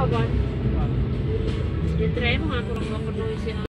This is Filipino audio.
kapan? Ya try mo nga kurang penuh siya.